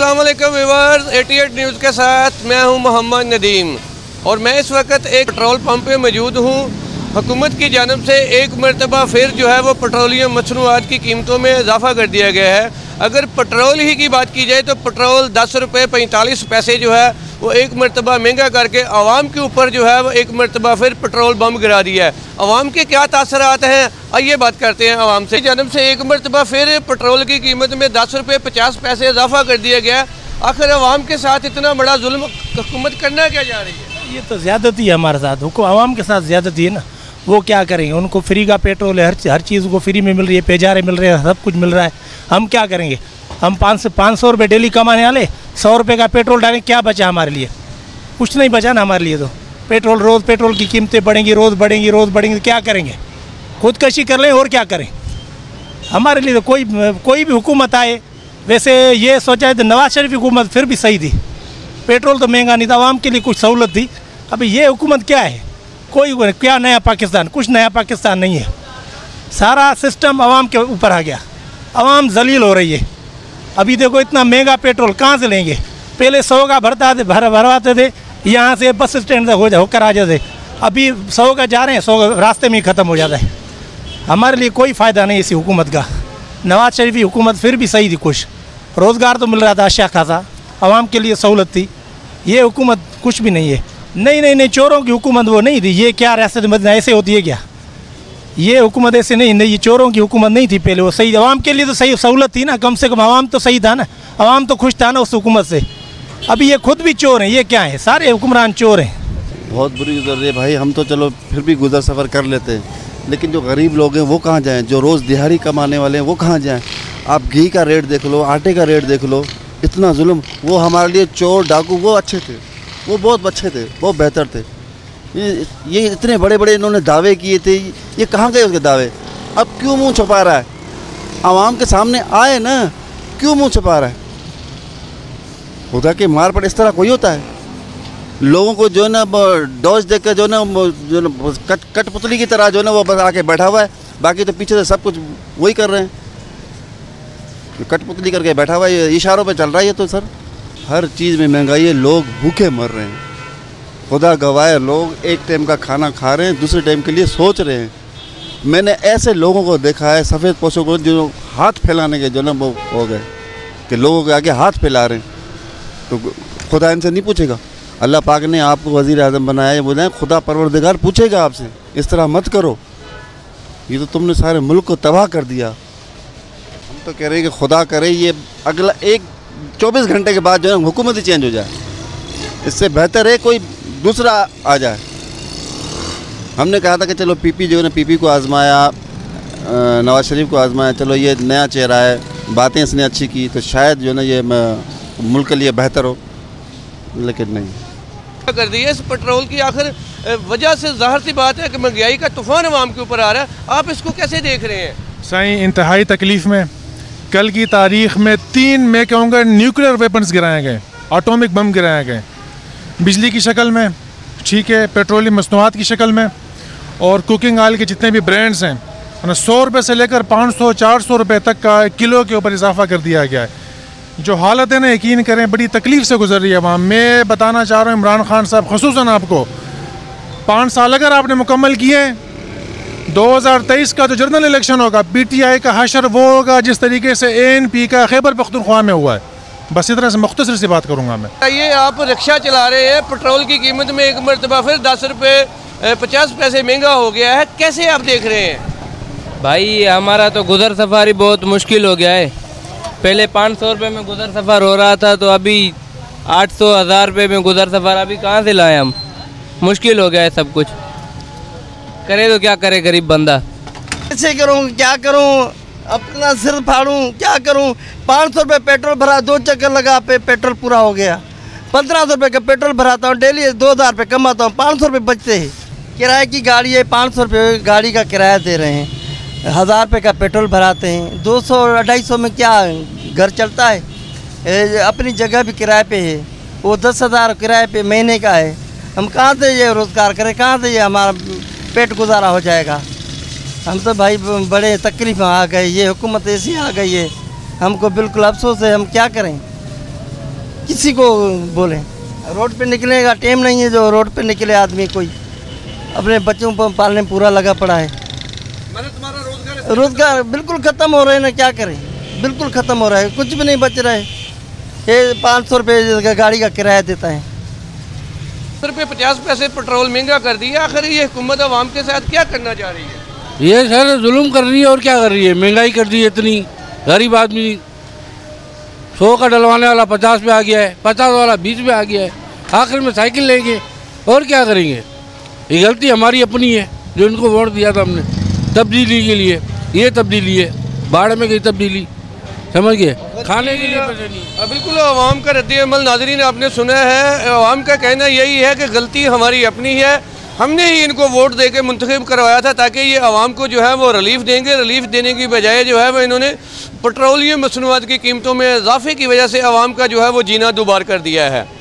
अस्सलाम वालेकुम viewers, 88 news के साथ मैं हूं मोहम्मद नदीम और मैं इस वक्त एक पेट्रोल पंप पे मौजूद हूं। हुकूमत की जानब से एक मरतबा फिर जो है वो पेट्रोलियम मसनूआत की कीमतों में इजाफा कर दिया गया है। अगर पेट्रोल ही की बात की जाए तो पेट्रोल 10 रुपये 45 पैसे जो है वो एक मरतबा महंगा करके आवाम के ऊपर जो है वो एक मरतबा फिर पेट्रोल बम गिरा दिया है। आवाम के क्या तासरात हैं, आइए बात करते हैं आवाम से। जानब से एक मरतबा फिर पेट्रोल की कीमत में 10 रुपये 50 पैसे इजाफा कर दिया गया। आखिर आवाम के साथ इतना बड़ा जुल्म हुकूमत करना क्या जा रही है? ये तो ज़्यादती है हमारे साथ, आवाम के साथ ज़्यादती है ना। वो क्या करेंगे, उनको फ्री का पेट्रोल है, हर चीज़ को फ्री में मिल रही है, पेजारे मिल रहे हैं, सब कुछ मिल रहा है। हम क्या करेंगे? हम 500 रुपये डेली कमाने वाले 100 रुपये का पेट्रोल डालें, क्या बचा हमारे लिए? कुछ नहीं बचा ना हमारे लिए। तो रोज़ पेट्रोल की कीमतें बढ़ेंगी, रोज़ बढ़ेंगी तो क्या करेंगे? खुदकशी कर लें और क्या करें? हमारे लिए तो कोई भी हुकूमत आए। वैसे ये सोचा है तो नवाज शरीफ हुकूमत फिर भी सही थी, पेट्रोल तो महंगा नहीं था, आवाम के लिए कुछ सहूलत थी। अभी ये हुकूमत क्या है? कोई क्या नया पाकिस्तान? कुछ नया पाकिस्तान नहीं है। सारा सिस्टम आवाम के ऊपर आ गया, आवाम जलील हो रही है। अभी देखो इतना महंगा पेट्रोल कहाँ से लेंगे? पहले 100 का भरवाते थे, यहाँ से बस स्टैंड तक होकर आ जाते। अभी 100 का जा रहे हैं, 100 रास्ते में ही ख़त्म हो जाता है। हमारे लिए कोई फ़ायदा नहीं इसी हुकूमत का। नवाज शरीफ की हुकूमत फिर भी सही थी, कुछ रोज़गार तो मिल रहा था अच्छा खासा, आवाम के लिए सहूलत थी। ये हुकूमत कुछ भी नहीं है। नहीं, चोरों की हुकूमत वो नहीं थी। ये क्या रियासत मदीना ऐसे होती है क्या? ये हुकूमत ऐसे नहीं, ये चोरों की हुकूमत नहीं थी पहले। वो सही, आवाम के लिए तो सही सहूलत थी ना, कम से कम आवाम तो सही था ना, आवाम तो खुश था ना उस हुकूमत से। अभी ये खुद भी चोर हैं, ये क्या है? सारे हुक्मरान चोर हैं। बहुत बुरी गुजर रही है भाई। हम तो चलो फिर भी गुजर सफ़र कर लेते हैं, लेकिन जो गरीब लोग हैं वो कहाँ जाएँ? जो रोज़ दिहाड़ी कमाने वाले हैं वो कहाँ जाएँ? आप घी का रेट देख लो, आटे का रेट देख लो, इतना जुल्म। वो हमारे लिए चोर डाकू वो अच्छे थे, वो बहुत अच्छे थे, बहुत बेहतर थे। ये इतने बड़े बड़े इन्होंने दावे किए थे, ये कहाँ गए उसके दावे? अब क्यों मुंह छुपा रहा है? आवाम के सामने आए ना, क्यों मुंह छुपा रहा है? खुदा के मार पर इस तरह कोई होता है? लोगों को जो है ना डॉज देख कर जो है ना कठपुतली की तरह जो है ना वो बस आके बैठा हुआ है, बाकी तो पीछे से सब कुछ वही कर रहे हैं। कठपुतली करके बैठा हुआ है, इशारों पे चल रहा है ये तो। सर हर चीज़ में महंगाई है, लोग भूखे मर रहे हैं। खुदा गवाए, लोग एक टाइम का खाना खा रहे हैं, दूसरे टाइम के लिए सोच रहे हैं। मैंने ऐसे लोगों को देखा है, सफ़ेद पोशों को, जो हाथ फैलाने के जो ना वो हो गए कि लोगों के आगे हाथ फैला रहे हैं। तो खुदा इनसे नहीं पूछेगा? अल्लाह पाक ने आपको वज़ीर आज़म बनाया है, बोले खुदा परवरदिगार पूछेगा आपसे, इस तरह मत करो, ये तो तुमने सारे मुल्क को तबाह कर दिया। हम तो कह रहे हैं कि खुदा करे ये अगला 24 घंटे के बाद जो है हुकूमत ही चेंज हो जाए। इससे बेहतर है कोई दूसरा आ जाए। हमने कहा था कि चलो पीपी जो है ना, पीपी को आजमाया, नवाज शरीफ को आजमाया, चलो ये नया चेहरा है, बातें इसने अच्छी की तो शायद जो है ना ये मुल्क के लिए बेहतर हो, लेकिन नहीं कर दी है इस पेट्रोल की। आखिर वजह से ज़ाहिर सी बात है कि महंगाई का तूफान आवाम के ऊपर आ रहा है। आप इसको कैसे देख रहे हैं? साईं इंतहाई तकलीफ़ में कल की तारीख़ में 3 मैं कहूँगा न्यूक्लियर वेपन्स गिराए गए, एटॉमिक बम गिराए गए, बिजली की शक्ल में, ठीक है, पेट्रोलियम मसनूआत की शक्ल में, और कुकिंग ऑयल के जितने भी ब्रांड्स हैं 100 रुपये से लेकर 500-400 रुपये तक का किलो के ऊपर इजाफा कर दिया गया है। जो हालत है ना, यकीन करें बड़ी तकलीफ़ से गुजर रही है अवाम। मैं बताना चाह रहा हूँ इमरान खान साहब ख़ुसूसन आपको, 5 साल अगर आपने मुकम्मल किए, 2023 का जो जनरल इलेक्शन होगा, PTI का हशर वो होगा जिस तरीके से ANP का खैबर पख्तूनख्वा में हुआ है। बस इस तरह से मुख्तसर सी बात करूँगा मैं। ये आप रिक्शा चला रहे हैं, पेट्रोल की कीमत में एक मरतबा फिर 10 रुपये 50 पैसे महंगा हो गया है, कैसे आप देख रहे हैं? भाई हमारा तो गुजर सफर ही बहुत मुश्किल हो गया है। पहले 500 रुपये में गुजर सफ़र हो रहा था, तो अभी 800-1000 रुपये में गुजर सफ़र अभी कहाँ से लाएं हम? मुश्किल हो गया है सब कुछ। करे तो क्या करे गरीब बंदा? कैसे करूँ, क्या करूँ, अपना सिर फाड़ूँ, क्या करूँ? 500 रुपये पेट्रोल भरा, 2 चक्कर लगा पे पेट्रोल पूरा हो गया। 1500 रुपये का पेट्रोल भराता हूँ डेली, 2000 रुपये कमाता हूँ, 500 रुपये बचते हैं। किराए की गाड़ी है, 500 रुपये गाड़ी का किराया दे रहे हैं, 1000 रुपये का पेट्रोल भराते हैं, 200-250 में क्या घर चलता है? अपनी जगह भी किराए पे है, वो 10,000 किराए पे महीने का है। हम कहाँ से ये रोज़गार करें, कहाँ से ये हमारा पेट गुजारा हो जाएगा? हम तो भाई बड़े तकलीफ में आ गए, ये हुकूमत ऐसी आ गई है, हमको बिल्कुल अफसोस है, हम क्या करें। किसी को बोलें। रोड पे निकलने का टाइम नहीं है, जो रोड पे निकले आदमी कोई अपने बच्चों पर पालने पूरा लगा पड़ा है। मैंने तुम्हारा रोजगार बिल्कुल ख़त्म हो रहे हैं ना, क्या करें, बिल्कुल ख़त्म हो रहा है, कुछ भी नहीं बच रहा है। ये 500 रुपये गाड़ी का किराया देता है, ₹50 पेट्रोल महंगा कर दिया। आखिर ये हुकूमत आवाम के साथ क्या करना चाह रही है? ये सर जुल्म कर रही है और क्या कर रही है, महंगाई कर दी है इतनी। गरीब आदमी 100 का डलवाने वाला 50 पे आ गया है, 50 वाला 20 पे आ गया है। आखिर में साइकिल लेंगे और क्या करेंगे। ये गलती हमारी अपनी है जो इनको वोट दिया था हमने तब्दीली के लिए। ये तब्दीली है, बाढ़ में गई तब्दीली, समझ गए, खाने के लिए पैसे नहीं। बिल्कुल आवाम का रद्द-ए-अमल नाज़रीन आपने सुना है। आवाम का कहना यही है कि गलती हमारी अपनी है, हमने ही इनको वोट दे के मुंतखब करवाया था ताकि ये आवाम को जो है वो रिलीफ देंगे। रिलीफ देने की बजाय जो है वो इन्होंने पेट्रोलियम मसनूआत की कीमतों में इजाफे की वजह से आवाम का जो है वो जीना दुबार कर दिया है।